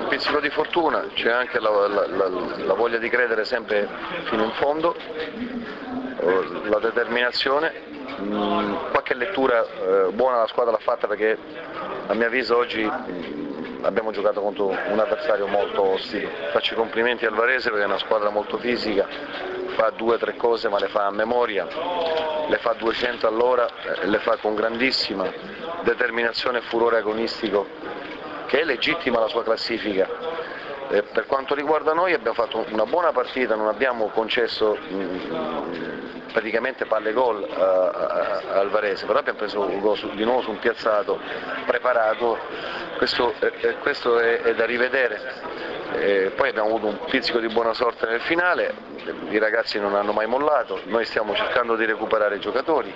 pizzico di fortuna, c'è anche la voglia di credere sempre fino in fondo, la determinazione. Qualche lettura buona la squadra l'ha fatta, perché a mio avviso oggi abbiamo giocato contro un avversario molto ostile. Faccio i complimenti al Varese perché è una squadra molto fisica, fa 2 o 3 cose ma le fa a memoria, le fa 200 all'ora, le fa con grandissima determinazione e furore agonistico, che è legittima la sua classifica. Per quanto riguarda noi abbiamo fatto una buona partita, non abbiamo concesso praticamente palle gol al Varese, però abbiamo preso un gol di nuovo su un piazzato preparato, questo è da rivedere. Poi abbiamo avuto un pizzico di buona sorte nel finale, i ragazzi non hanno mai mollato, noi stiamo cercando di recuperare i giocatori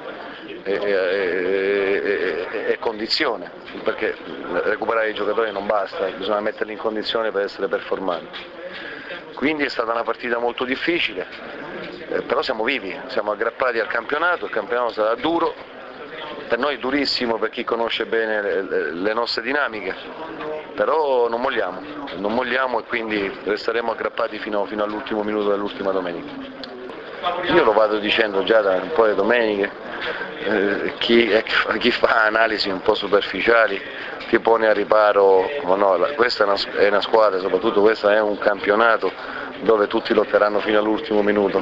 e condizione, perché recuperare i giocatori non basta, bisogna metterli in condizione per essere performanti. Quindi è stata una partita molto difficile, però siamo vivi, siamo aggrappati al campionato, il campionato sarà duro, per noi durissimo per chi conosce bene le nostre dinamiche, però non molliamo e quindi resteremo aggrappati fino all'ultimo minuto dell'ultima domenica. Io lo vado dicendo già da un po' di domeniche, chi fa analisi un po' superficiali ti pone a riparo, ma no, questa è una squadra, soprattutto questo è un campionato dove tutti lotteranno fino all'ultimo minuto,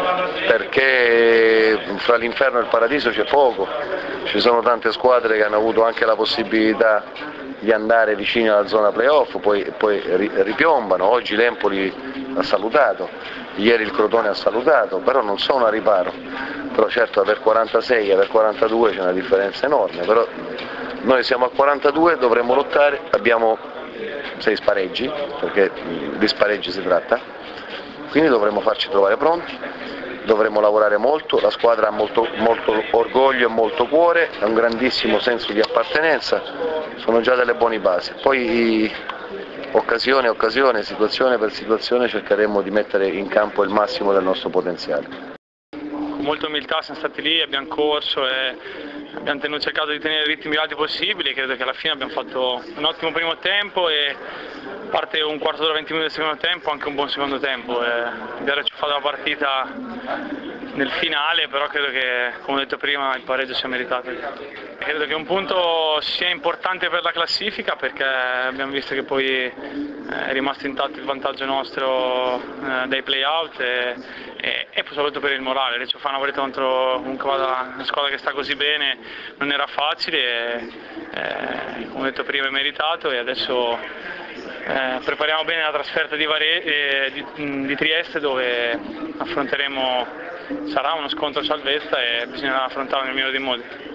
perché fra l'inferno e il paradiso c'è poco, ci sono tante squadre che hanno avuto anche la possibilità di andare vicino alla zona playoff, poi ripiombano. Oggi l'Empoli ha salutato, ieri il Crotone ha salutato, però non sono a riparo. Però certo aver 46 e aver 42 c'è una differenza enorme, però noi siamo a 42, dovremmo lottare, abbiamo 6 spareggi, perché di spareggi si tratta, quindi dovremmo farci trovare pronti, dovremmo lavorare molto, la squadra ha molto orgoglio e molto cuore, ha un grandissimo senso di appartenenza, sono già delle buone basi. Poi occasione, situazione per situazione cercheremo di mettere in campo il massimo del nostro potenziale. Con molta umiltà siamo stati lì, abbiamo corso e abbiamo cercato di tenere i ritmi più alti possibili. Credo che alla fine abbiamo fatto un ottimo primo tempo e a parte un quarto d'ora, 20 minuti del secondo tempo, anche un buon secondo tempo. Abbiamo ci fatto la partita nel finale, però credo che, come ho detto prima, il pareggio sia meritato. Credo che un punto sia importante per la classifica, perché abbiamo visto che poi è rimasto intatto il vantaggio nostro dai play-out e soprattutto per il morale. Lecce fa una partita contro una squadra che sta così bene, non era facile, come ho detto prima è meritato, e adesso prepariamo bene la trasferta di Trieste, dove sarà uno scontro a salvezza e bisognerà affrontarlo nel migliore dei modi.